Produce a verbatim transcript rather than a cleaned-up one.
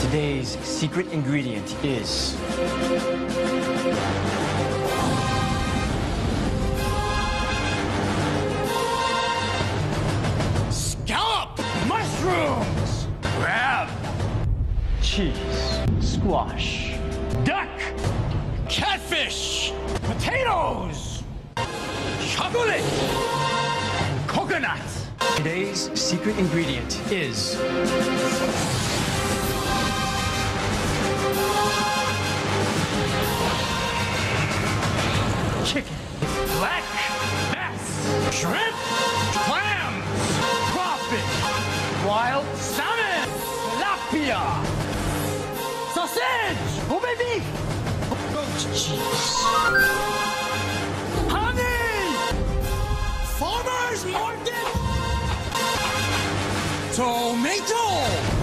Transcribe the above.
Today's secret ingredient is scallop mushrooms, crab, cheese, squash, duck, catfish, potatoes, chocolate, and coconut. Today's secret ingredient is chicken, black bass, shrimp, clams, crawfish, wild salmon, tilapia, sausage, oh baby, goat cheese, honey, farmer's market, tomato.